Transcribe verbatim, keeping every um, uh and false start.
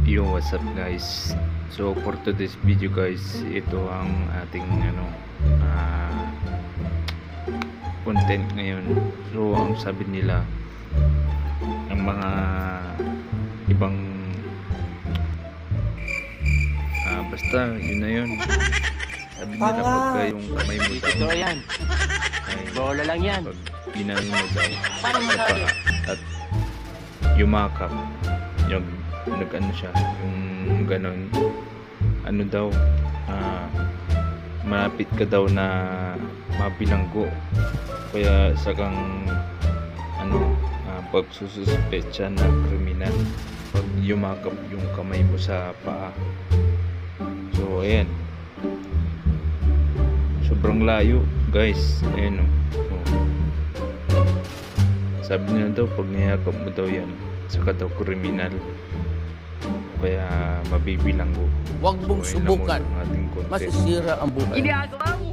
Yo, what's up guys? So for today's video guys, ito ang ating ano ah, content ngayon. So ang sabi nila, ang mga ibang ah, basta yun na yun. Sabi nila pagka yung kamay mo daw Ito yan. ay Bola lang yan. pag ginano mo daw Paano sa masabi? paa at yumakap yung nag-ano siya yung ganon, ano daw ah, malapit ka daw na mabilanggo, kaya sa kang ano ah, pagsususpetsa na kriminal pag yumakap yung kamay mo sa paa. So ayan, sobrang layo guys, ayan o. Oh. Sabi nila daw pag niyakap mo daw yan, saka daw kriminal, kaya mabibilanggo. Huwag mong So, ayun lang muna subukan. ang ating content. Masisira ang buhay. Ginagawa mo.